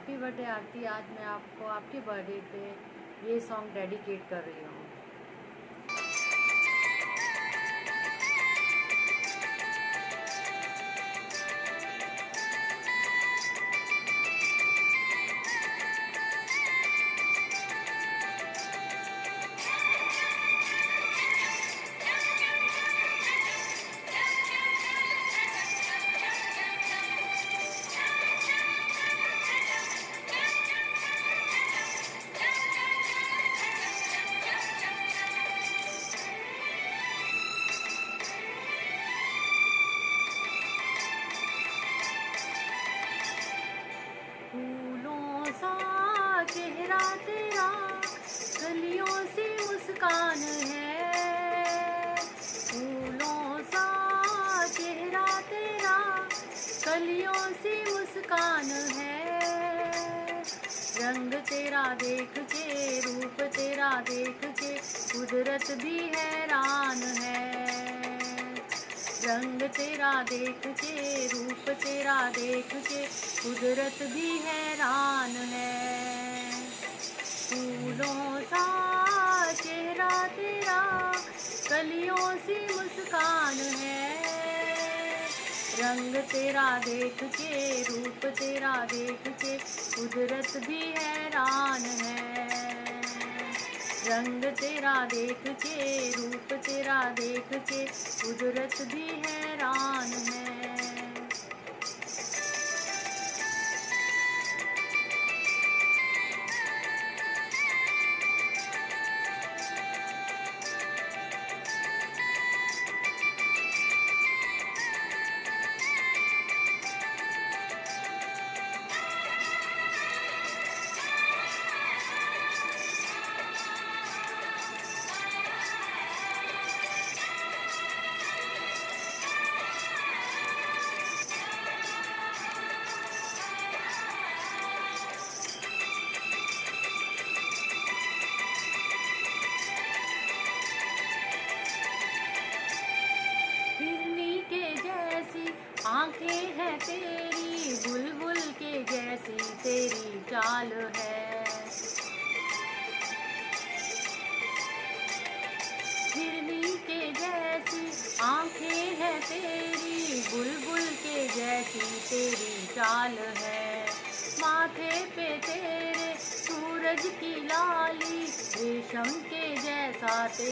Happy birthday आरती। आज मैं आपको आपके बर्थडे पे ये सॉन्ग डेडिकेट कर रही हूँ। फूलों सा चेहरा तेरा, कलियों सी मुस्कान है। फूलों सा चेहरा तेरा, कलियों सी मुस्कान है। रंग तेरा देख के, रूप तेरा देख के, कुदरत भी हैरान है। रंग तेरा देख के, रूप तेरा देख के, कुदरत भी हैरान है। फूलों सा चेहरा तेरा, कलियों सी मुस्कान है। रंग तेरा देख के, रूप तेरा देख के, कुदरत भी हैरान है। रंग तेरा देख के, रूप तेरा देख के, कुदरत भी हैरान है। आंखें हैं तेरी, बुलबुल के जैसी तेरी चाल है। हिरनी के जैसी आंखें हैं तेरी, बुलबुल के जैसी तेरी चाल है। माथे पे तेरे सूरज की लाली, रेशम के जैसा